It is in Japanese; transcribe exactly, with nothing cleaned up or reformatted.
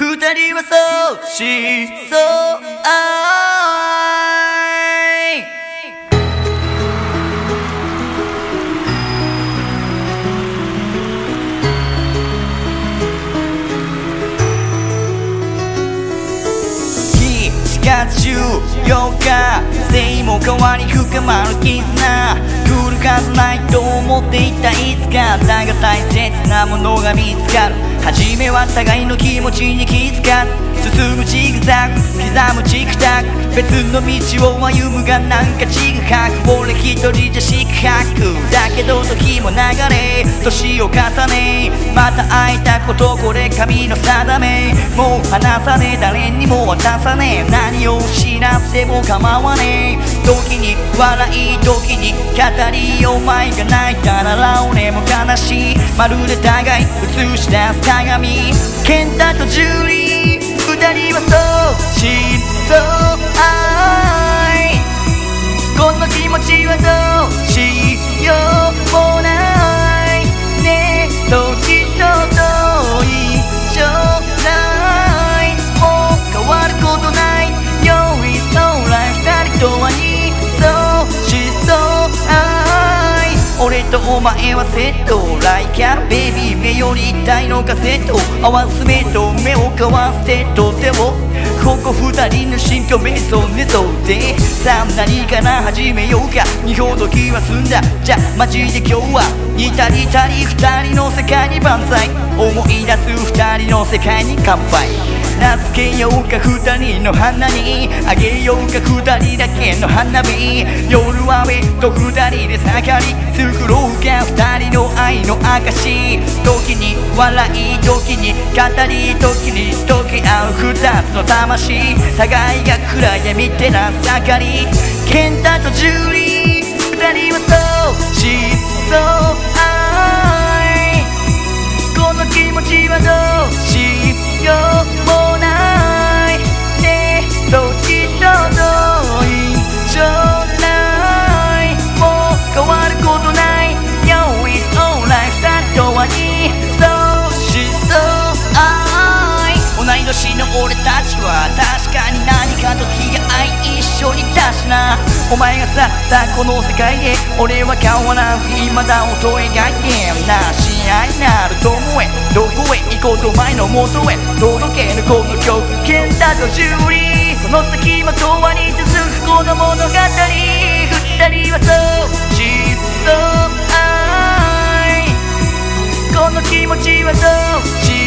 二人はそうしそうがつじゅうよっか性も変わり深まる絆来るはずないと思っていたいつかだが大切なものが見つかる初めは互いの気持ちに気づかず進むジグザグ刻むチクタク別の道を歩むがなんかちぐはぐ俺一人じゃ四苦八苦だけど時も流れ年を重ねまた会えたことこれ神の定めもう離さねえ誰にも渡さねえ何を失っても構わねえ時に笑い時に語りお前が泣いたなら俺も悲しいまるで互い映し出す鏡健太とジュリー二人はそうしそう愛この気持ちはどうしようもないねえそうきっとどう一緒ないもう変わることないよいそうら二人とはにそうしそう愛俺とお前はセットライキャーベイビー目より痛いのかセット合わす目と目を交わしてとてもここ二人の心境瞑想寝そうでさあ何から始めようか二ほど気は済んだじゃマジで今日は似たりたり二人の世界に万歳思い出す二人の世界に乾杯名付けようか二人の花にあげようか二人だけの花火夜は上と二人で盛り作ろうか二人の愛の証時に笑い時に語り時に溶け合う二つの魂互いが暗闇照らす明かり健太とジュリー二人はそうしそう愛この気持ちはどうしようもないねえそうきっとどう一緒ないもう変わることないYo it's alright二人とはにそうしそう愛同い年の俺たちは確かに何かと気が合い一緒にいたしなお前が去ったこの世界で俺は変わらず未だ音を描いてな親愛なる友へどこへ行こうとお前の元へ届けるこの曲健太とジュリーこの先も永遠に続くこの物語二人はそうしそう愛この気持ちはどうし